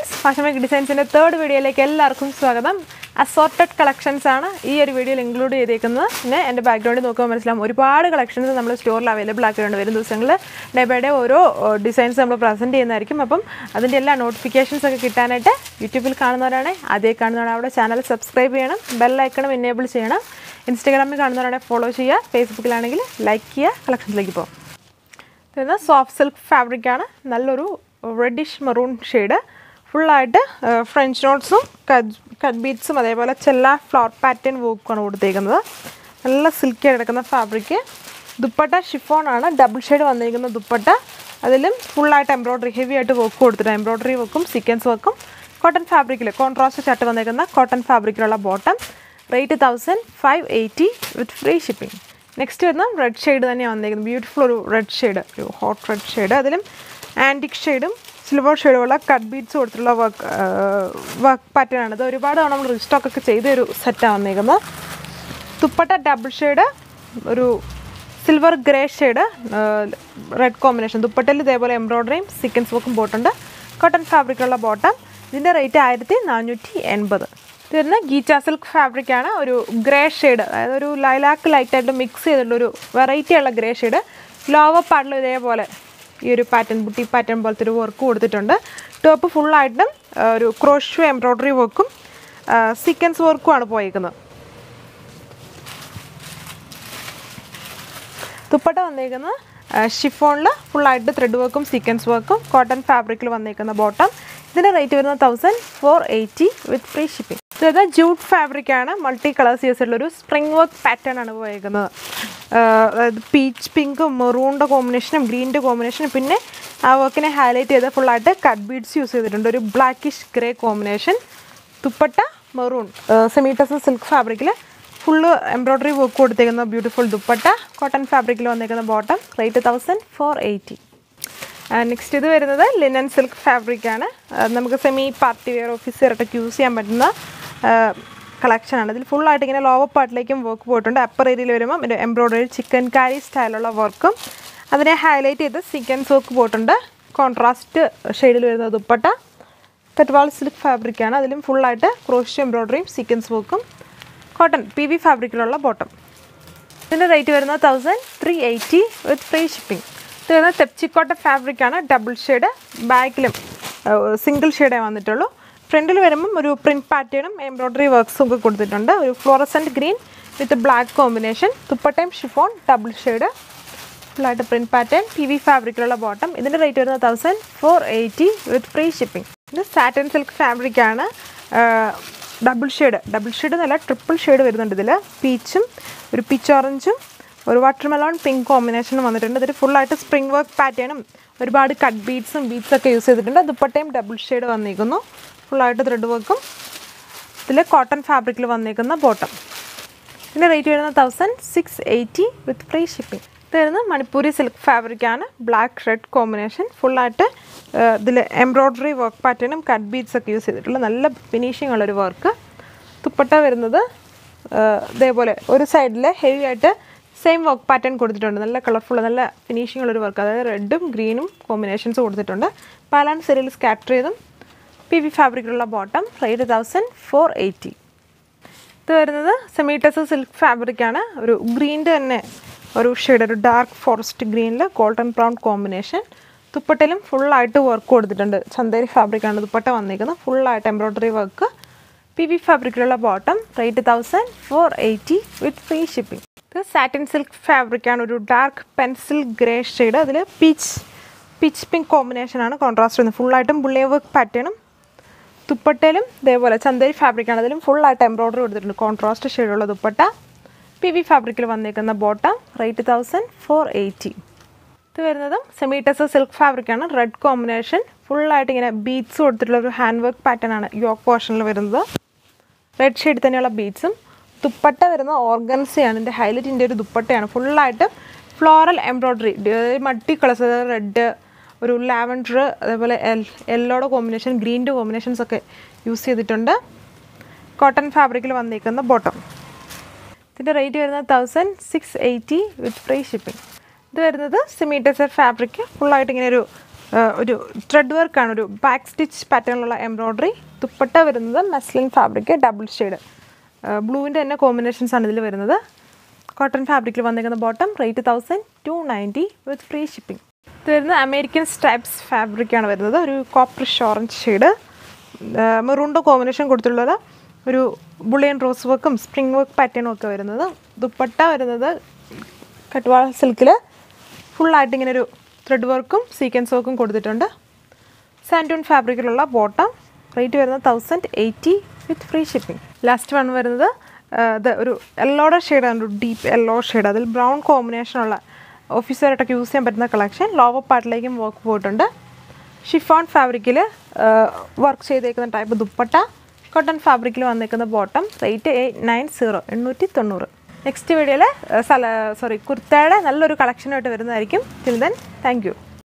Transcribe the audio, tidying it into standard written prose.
friends, Fashion Make Designs in the third video like എല്ലാവർക്കും സ്വാഗതം. Assorted collections ആണ് ഈ ഒരു വീഡിയോയിൽ ഇൻക്ലൂഡ് ചെയ്തിരിക്കുന്നത്. പിന്നെ എൻ്റെ ബാക്ക്ഗ്രൗണ്ടിൽ നോക്കുമ്പോൾ മനസ്സിലാവും ഒരുപാട് കളക്ഷൻസ് നമ്മൾ സ്റ്റോറിൽ അവൈലബിൾ ആക്കിയിട്ടുണ്ട്. വരും ദിവസങ്ങളിൽ ഡേ ബൈ ഡേ ഓരോ ഡിസൈൻസ് നമ്മൾ പ്രസൻറ്റ് ചെയ്യുന്നതായിരിക്കും. അപ്പം അതിൻ്റെ എല്ലാ നോട്ടിഫിക്കേഷൻസ് ഒക്കെ കിട്ടാനായിട്ട് യൂട്യൂബിൽ കാണുന്നവരാണ് ആദ്യം കാണുന്നവരാണ് അവിടെ ചാനൽ സബ്സ്ക്രൈബ് ചെയ്യണം, ബെൽ ഐക്കണും എനേബിൾ ചെയ്യണം. ഇൻസ്റ്റാഗ്രാമിൽ കാണുന്നവരാണ് ഫോളോ ചെയ്യുക, ഫേസ്ബുക്കിലാണെങ്കിൽ ലൈക്ക് ചെയ്യുക. കളക്ഷൻസിലേക്ക് പോകും. ഇത് സോഫ്റ്റ് സിൽക്ക് ഫാബ്രിക്കാണ്, നല്ലൊരു റെഡിഷ് മെറൂൺ ഷെയ്ഡ്, ഫുള്ളായിട്ട് ഫ്രഞ്ച് നോട്ട്സും കട്ട് ബീഡ്സും അതേപോലെ ചെല്ല ഫ്ലവർ പാറ്റേൺ വർക്കാണ് കൊടുത്തേക്കുന്നത്. നല്ല സിൽക്കി കിടക്കുന്ന ഫാബ്രിക്ക്. ദുപ്പട്ട ഷിഫോണാണ്, ഡബിൾ ഷെയ്ഡ് വന്നിരിക്കുന്ന ദുപ്പട്ട. അതിലും ഫുള്ളായിട്ട് എംബ്രോയ്ഡറി ഹെവി ആയിട്ട് വർക്ക് കൊടുത്തിട്ട് എംബ്രോയ്ഡറി വർക്കും സീക്വൻസ് വർക്കും. കോട്ടൺ ഫാബ്രിക്കിൽ കോൺട്രാസ്റ്റ് ചട്ട് വന്നിരിക്കുന്ന കോട്ടൺ ഫാബ്രിക്കിലുള്ള bottom. Rate 1580 with free shipping. Next വരുന്ന റെഡ് ഷെയ്ഡ് തന്നെയാണ് വന്നിരിക്കുന്നത്. ബ്യൂട്ടിഫുൾ ഒരു റെഡ് ഷെയ്ഡ്, ഒരു ഹോട്ട് റെഡ് ഷെയ്ഡ്. അതിലും ആൻറ്റിക് ഷെയ്ഡും സിൽവർ ഷെയ്ഡുള്ള കട്ട് ബീഡ്സ് കൊടുത്തിട്ടുള്ള വർക്ക് പാറ്റേൺ ആണ്. ഇത് ഒരുപാട് തവണ നമ്മൾ റീസ്റ്റോക്കൊക്കെ ചെയ്തൊരു സെറ്റാണ് വന്നിരിക്കുന്നത്. ദുപ്പട്ട ഡബിൾ ഷെയ്ഡ്, ഒരു silver grey shade, red combination. ദുപ്പട്ടയിൽ ഇതേപോലെ എംബ്രോയ്ഡറിയും സീക്വൻസ് വർക്കും പോയിട്ടുണ്ട്. കോട്ടൺ ഫാബ്രിക്കുള്ള ബോട്ടം. ഇതിൻ്റെ റേറ്റ് 1480. ഇത് വരുന്ന ഗീച്ച സിൽക്ക് ഫാബ്രിക്കാണ്, ഒരു ഗ്രേ ഷെയ്ഡ്, അതായത് ഒരു ലൈലാക്ക് ലൈറ്റായിട്ട് മിക്സ് ചെയ്തിട്ടുള്ളൊരു വെറൈറ്റിയുള്ള ഗ്രേ ഷെയ്ഡ്. ലോവർ പാർട്ടിൽ ഇതേപോലെ ഈ ഒരു പാറ്റേൺ, ബുട്ടി പാറ്റേൺ പോലത്തെ ഒരു വർക്ക് കൊടുത്തിട്ടുണ്ട്. ടോപ്പ് ഫുള്ളായിട്ടും ഒരു ക്രോഷ്യോ എംബ്രോയ്ഡറി വർക്കും സീക്വൻസ് വർക്കുമാണ് പോയിരിക്കുന്നത്. ദുപ്പട്ട വന്നിരിക്കുന്നത് ഷിഫോണിൽ ഫുള്ളായിട്ട് ത്രെഡ് വർക്കും സീക്വൻസ് വർക്കും. കോട്ടൺ ഫാബ്രിക്കിൽ വന്നിരിക്കുന്ന ബോട്ടം. ഇതിൻ്റെ റേറ്റ് വരുന്നത് 1480 വിത്ത് ഫ്രീ ഷിപ്പിംഗ്. ഇത് ജൂട്ട് ഫാബ്രിക്കാണ്, മൾട്ടി കളേഴ്സ് യൂസ് ചെയ്തിട്ടുള്ളൊരു സ്പ്രിംഗ് വർക്ക് പാറ്റേൺ ആണ് പോയിരിക്കുന്നത്. അതായത് പീച്ച് പിങ്ക് മെറൂണിൻ്റെ കോമ്പിനേഷനും ഗ്രീനിൻ്റെ കോമ്പിനേഷനും പിന്നെ ആ വർക്കിനെ ഹൈലൈറ്റ് ചെയ്ത് ഫുള്ളായിട്ട് കട്ട് ബീഡ്സ് യൂസ് ചെയ്തിട്ടുണ്ട്. ഒരു blackish grey combination. Dupatta maroon semi tussar silk ഫാബ്രിക്കിൽ ഫുള്ള് എംബ്രോയ്ഡറി വർക്ക് കൊടുത്തേക്കുന്ന ബ്യൂട്ടിഫുൾ ദുപ്പട്ട. കോട്ടൺ ഫാബ്രിക്കിൽ വന്നിരിക്കുന്ന ബോട്ടം. റേറ്റ് 1480. നെക്സ്റ്റ് ഇത് വരുന്നത് ലിനൻ സിൽക്ക് ഫാബ്രിക്കാണ്. നമുക്ക് സെമി പാർട്ടി വെയർ ഓഫീസ് വെയറൊക്കെ യൂസ് ചെയ്യാൻ പറ്റുന്ന കളക്ഷനാണ്. ഇതിൽ ഫുള്ളായിട്ട് ഇങ്ങനെ ലോവർ പാർട്ടിലേക്കും വർക്ക് പോയിട്ടുണ്ട്. അപ്പർ ഏരിയയിൽ വരുമ്പം ഒരു എംബ്രോയ്ഡറി ചിക്കൻ കാരി സ്റ്റൈലുള്ള വർക്കും അതിനെ ഹൈലൈറ്റ് ചെയ്ത് സീക്വൻസ് വർക്ക് പോയിട്ടുണ്ട്. കോൺട്രാസ്റ്റ് ഷെയ്ഡിൽ വരുന്ന ദുപ്പട്ട. കറ്റ്വാൾ സിൽക്ക് ഫാബ്രിക്കാണ്, അതിലും ഫുള്ളായിട്ട് ക്രോഷ്യോ എംബ്രോയ്ഡറിയും സീക്വൻസ് വർക്കും. കോട്ടൺ PV ഫാബ്രിക്കിലുള്ള ബോട്ടം. ഇതിൻ്റെ റേറ്റ് വരുന്നത് 1380 വിത്ത് ഫ്രീ ഷിപ്പിംഗ്. ഇത് വരുന്നത് തെപ്ചിക്കോട്ട ഫാബ്രിക്കാണ്, ഡബിൾ ഷെയ്ഡ്. ബാക്കിലും സിംഗിൾ ഷെയ്ഡേ വന്നിട്ടുള്ളൂ. ഫ്രണ്ടിൽ വരുമ്പം ഒരു പ്രിൻറ്റ് പാറ്റേണും എംബ്രോയ്ഡറി വർക്ക്സും ഒക്കെ കൊടുത്തിട്ടുണ്ട്. ഒരു fluorescent green with black combination. ദുപ്പട്ടയും ഷിഫോൺ ഡബിൾ ഷെയ്ഡ്, ഫുള്ളായിട്ട് പ്രിൻറ്റ് പാറ്റേൺ. PV ഫാബ്രിക്കിലുള്ള ബോട്ടം. ഇതിൻ്റെ റേറ്റ് വരുന്നത് 1480 വിത്ത് ഫ്രീ ഷിപ്പിംഗ്. ഇത് സാറ്റൻ സിൽക്ക് ഫാബ്രിക്കാണ്, ഡബിൾ ഷെയ്ഡ് നല്ല ട്രിപ്പിൾ ഷെയ്ഡ് വരുന്നുണ്ട്. ഇതിൽ പീച്ചും ഒരു പീച്ച് ഓറഞ്ചും ഒരു വാട്ടർമെലോൺ പിങ്ക് കോമ്പിനേഷനും വന്നിട്ടുണ്ട്. ഇതിൽ ഫുള്ളായിട്ട് സ്പ്രിംഗ് വർക്ക് പാറ്റേണും ഒരുപാട് കട്ട് ബീഡ്സൊക്കെ യൂസ് ചെയ്തിട്ടുണ്ട്. ദുപ്പട്ടയും ഡബിൾ ഷെയ്ഡ് വന്നിരിക്കുന്നു, ഫുള്ളായിട്ട് ത്രെഡ് വർക്കും. ഇതിൽ കോട്ടൺ ഫാബ്രിക്കിൽ വന്നിരിക്കുന്ന ബോട്ടം. ഇതിൻ്റെ റേറ്റ് വരുന്നത് 1680 വിത്ത് ഫ്രീ ഷിപ്പിംഗ്. ഇത് വരുന്നത് മണിപ്പൂരി സിൽക്ക് ഫാബ്രിക്കാണ്, ബ്ലാക്ക് റെഡ് കോമ്പിനേഷൻ. ഫുള്ളായിട്ട് ഇതിൽ എംബ്രോയ്ഡറി വർക്ക് പാറ്റേണും കട്ട് ബീഡ്സൊക്കെ യൂസ് ചെയ്തിട്ടുള്ള നല്ല ഫിനിഷിംഗ് ഉള്ളൊരു വർക്ക്. ദുപ്പട്ട വരുന്നത് ഇതേപോലെ ഒരു സൈഡിൽ ഹെവി ആയിട്ട് സെയിം വർക്ക് പാറ്റേൺ കൊടുത്തിട്ടുണ്ട്. നല്ല കളർഫുൾ, നല്ല ഫിനിഷിംഗ് ഉള്ളൊരു വർക്ക്. അതായത് റെഡും ഗ്രീനും കോമ്പിനേഷൻസ് കൊടുത്തിട്ടുണ്ട്. പാലാൻ സെരിയിൽ സ്കാറ്റർ ചെയ്തും PV ഫാബ്രിക്കിലുള്ള ബോട്ടം. റേറ്റ് 1480. ഇത് വരുന്നത് സെമി ടസർ സിൽക്ക് ഫാബ്രിക്കാണ്, ഒരു ഗ്രീൻ്റെ തന്നെ ഒരു ഷെയ്ഡ്, ഒരു ഡാർക്ക് ഫോറസ്റ്റ് ഗ്രീനിൽ ഗോൾഡൻ ബ്രൗൺ കോമ്പിനേഷൻ. ദുപ്പട്ടയിലും ഫുള്ളായിട്ട് വർക്ക് കൊടുത്തിട്ടുണ്ട്. ചന്തേരി ഫാബ്രിക്കാണ് ദുപ്പട്ട വന്നിരിക്കുന്നത്, ഫുള്ളായിട്ട് എംബ്രോയ്ഡറി വർക്ക്. PV ഫാബ്രിക്കിലുള്ള bottom. Rate 1480 with free shipping. ഇത് സാറ്റിൻ സിൽക്ക് ഫാബ്രിക്കാണ്, ഒരു ഡാർക്ക് പെൻസിൽ ഗ്രേ ഷെയ്ഡ്. അതിൽ പീച്ച് പിങ്ക് കോമ്പിനേഷനാണ് കോൺട്രാസ്റ്റ് വരുന്നത്. ഫുള്ളായിട്ടും ബുള്ളേ വർക്ക് പാറ്റേണും. ദുപ്പട്ടയിലും ഇതേപോലെ ചന്തേരി ഫാബ്രിക്കാണ്, അതിലും ഫുള്ളായിട്ട് എംബ്രോയ്ഡറി കൊടുത്തിട്ടുണ്ട്. കോൺട്രാസ്റ്റ് ഷെയ്ഡുള്ള ദുപ്പട്ട. PV ഫാബ്രിക്കിൽ വന്നിരിക്കുന്ന ബോട്ടം. റേറ്റ് 1480. ഇത് വരുന്നതും സെമി ടസർ സിൽക്ക് ഫാബ്രിക്കാണ്, റെഡ് കോമ്പിനേഷൻ. ഫുള്ളായിട്ട് ഇങ്ങനെ ബീഡ്സ് കൊടുത്തിട്ടുള്ള ഒരു ഹാൻഡ് വർക്ക് പാറ്റേൺ ആണ് യോക്ക് പോർഷനിൽ വരുന്നത്. റെഡ് ഷെയ്ഡ് തന്നെയുള്ള ബീഡ്സും. ദുപ്പട്ട വരുന്ന ഓർഗൻസയാണ്, ഇതിൻ്റെ ഹൈലൈറ്റിൻ്റെ ഒരു ദുപ്പട്ടയാണ്. ഫുള്ളായിട്ട് ഫ്ലോറൽ എംബ്രോയ്ഡറി, മൾട്ടി കളേഴ്സ്, അതായത് റെഡ്, ഒരു ലാവൻഡർ, അതേപോലെ യെല്ലോയുടെ കോമ്പിനേഷൻ, ഗ്രീൻ്റെ കോമ്പിനേഷൻസ് ഒക്കെ യൂസ് ചെയ്തിട്ടുണ്ട്. കോട്ടൺ ഫാബ്രിക്കിൽ വന്നിരിക്കുന്ന ബോട്ടം. ഇതിൻ്റെ റേറ്റ് വരുന്നത് 1680 വിത്ത് ഫ്രീ ഷിപ്പിംഗ്. ഇത് വരുന്നത് സെമി ടെസർ ഫാബ്രിക്, ഫുള്ളായിട്ട് ഇങ്ങനെ ഒരു ഒരു ത്രെഡ് വർക്കാണ്, ഒരു ബാക്ക് സ്റ്റിച്ച് പാറ്റേണിലുള്ള എംബ്രോയ്ഡറി. ദുപ്പട്ട വരുന്നത് മസ്ലിൻ ഫാബ്രിക് ഡബിൾ ഷെയ്ഡ് ബ്ലൂവിൻ്റെ തന്നെ കോമ്പിനേഷൻസ് ആണ് ഇതിൽ വരുന്നത്. കോട്ടൺ ഫാബ്രിക്കിൽ വന്നിരിക്കുന്ന bottom rate 1290 with free shipping. ഇത് വരുന്നത് അമേരിക്കൻ സ്ട്രൈപ്സ് ഫാബ്രിക്കാണ് വരുന്നത്. ഒരു കോപ്പറിഷ് ഓറഞ്ച് ഷെയ്ഡ് മെറൂണിൻ്റെ കോമ്പിനേഷൻ കൊടുത്തിട്ടുള്ളത്. ഒരു ബുള്ളിയൻ റോസ് വർക്കും സ്പ്രിംഗ് വർക്ക് പാറ്റേണും ഒക്കെ വരുന്നത്. ദുപ്പട്ട വരുന്നത് കട്ട്വാൾ സിൽക്കിൽ ഫുള്ളായിട്ട് ഇങ്ങനെ ഒരു ത്രെഡ് വർക്കും സീക്വൻസ് വർക്കും കൊടുത്തിട്ടുണ്ട്. സാൻഡൂൺ ഫാബ്രിക്കിലുള്ള ബോട്ടം റേറ്റ് വരുന്നത് 1080 with free shipping. Last one വരുന്നത് ഇത് ഒരു യെല്ലോയുടെ ഷെയ്ഡാണ്, ഒരു ഡീപ്പ് യെല്ലോ ഷെയ്ഡ്. അതിൽ ബ്രൗൺ കോമ്പിനേഷനുള്ള ഓഫീസറായിട്ടൊക്കെ യൂസ് ചെയ്യാൻ പറ്റുന്ന കളക്ഷൻ. ലോവർ പാർട്ടിലേക്കും വർക്ക് പോയിട്ടുണ്ട്. ഷിഫോൺ ഫാബ്രിക്കിൽ വർക്ക് ചെയ്തേക്കുന്ന ടൈപ്പ് ദുപ്പട്ട. കോട്ടൺ ഫാബ്രിക്കിൽ വന്നിരിക്കുന്ന ബോട്ടം റേറ്റ് 890. നെക്സ്റ്റ് വീഡിയോയിൽ കുർത്തയുടെ നല്ലൊരു കളക്ഷനായിട്ട് വരുന്നതായിരിക്കും. Till then thank U.